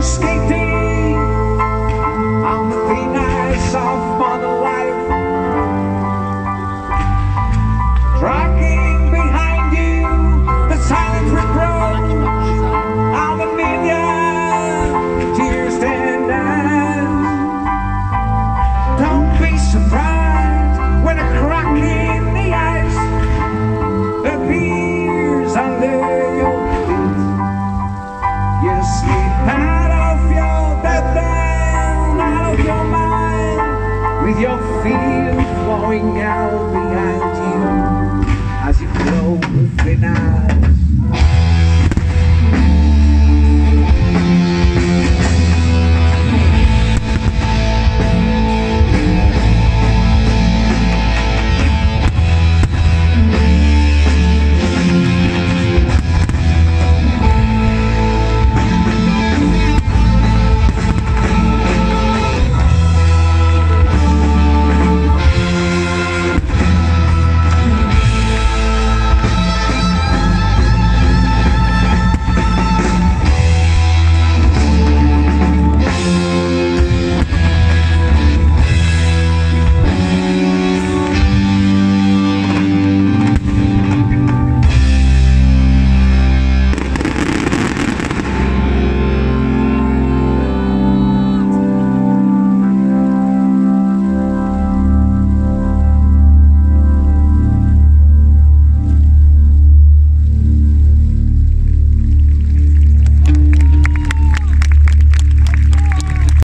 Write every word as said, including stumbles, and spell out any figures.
skating on the thin ice of Mother Life, tracking behind you the silent reproach of a million tears and eyes. Don't be surprised when a crack in the ice appears under your feet. You slip out of your bed down, out of your mind, with your feet flowing out behind you as you flow with thin ice.